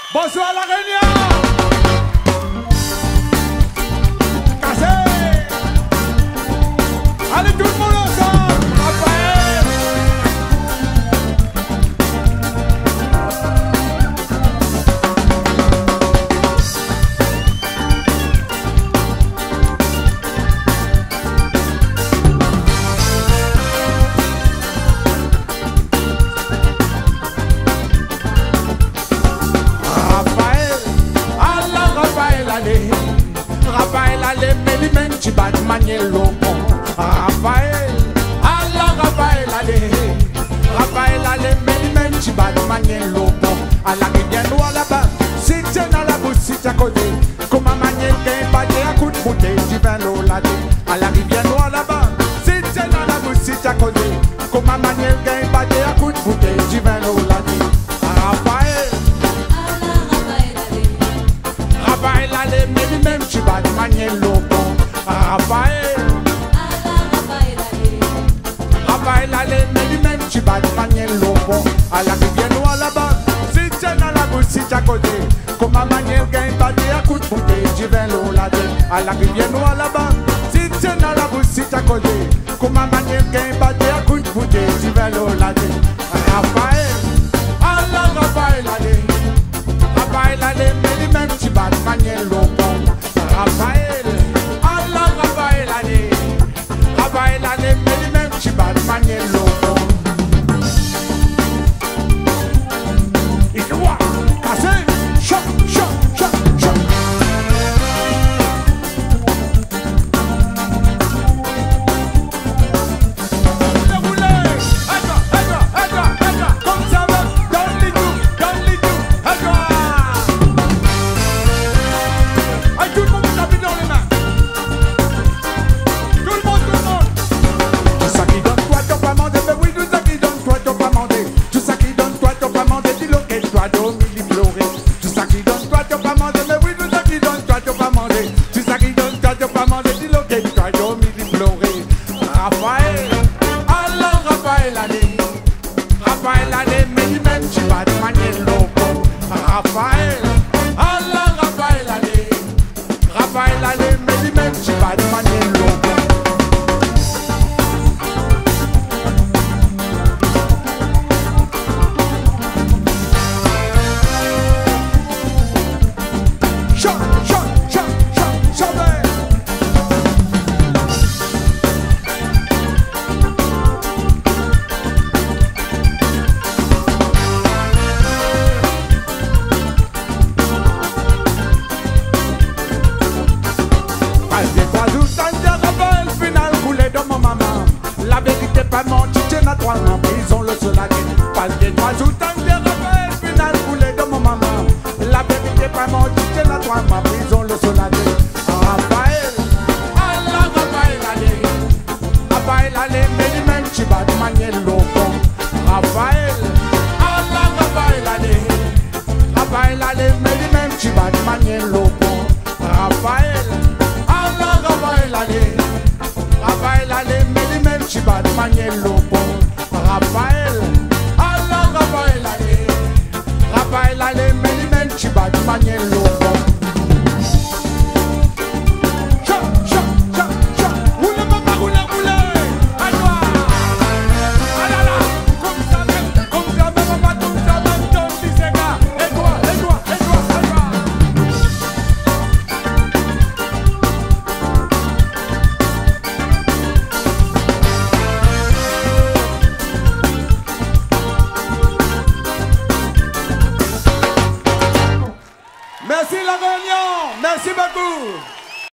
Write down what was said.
Bonsoir la Réunion. Cassé. Allez tout le monde ensemble. Raphaël. Raphaël, allez, mais même tu vas te manier l'eau. Raphaël, Allah, Raphaël, allez, mais même tu vas te manier l'eau. À la rivière noire là-bas, si tu es dans la bouche, si tu es à côté, comment manier le gain, pas à coup de bouteille, tu vas l'eau là-dedans. À la rivière noire là-bas, si tu es dans la bouche, si tu es à côté, comment manier le gain, pas à coup de bouteille, tu vas l'eau là-dedans. Raphaël, Raphaël, allez, mais même tu vas te manier l'eau. Raphaël, Raphaël, allez, mais même tu vas te manier l'eau. À la rivière noire là-bas, si tu es dans la bouche, si tu es à côté, comment manier le gain, pas à coup de bouteille, tu vas l'eau là-dedans. À la rivière noire là-bas, si tu es dans la bouche, si tu es à côté, comment manier le gain, pas à coup de bouteille, tu vas l'eau là-dedans. Raphaël, Allah, Raphaël, allez, mais même tu vas te manier l'eau. Raphaël, Allah, Raphaël, allez, mais même tu vas te manier l'eau. Il doit casser, choc, choc, choc, choc. Comme ça va, donne-les tout, tout le monde s'habille dans les mains. Tout le monde. Tout ça qui donne toi, t'as pas mandé. Mais oui, tout ça qui donne toi, t'as pas mandé. Tout ça qui donne toi, t'as pas mandé. Dis-le que toi, d'Omi, pleurer. Tout ça qui donne toi, t'as pas mandé. Mais oui, tout ça qui donne toi, t'as pas mandé. Tout ça qui donne toi, t'as pas mandé. Dis-le que toi, d'Omi, pleurer. Raphaël, Allah, Raphaël, allez, mais lui-même, tu vas te manier l'eau. Raphaël, Allah, Raphaël, allez, mais lui-même, tu vas te manier l'eau. La vérité pas menti, tu n'as trois en prison, le seul à pas de toi, tout un de Raphaël, final coulé de mon maman. La vérité pas menti, tu n'as trois en prison, le seul à Raphaël, Allah, Raphaël, allez, mais lui-même tu vas te manier l'eau. Raphaël, Allah, Raphaël, allez, mais lui-même tu vas te manier l'eau. Raphaël, Allah, Raphaël, allez, mais lui-même tu vas te manier l'eau. Raphaël, Allah, Raphaël, allez, mais lui-même tu vas te manier l'eau. Merci la Réunion, merci beaucoup.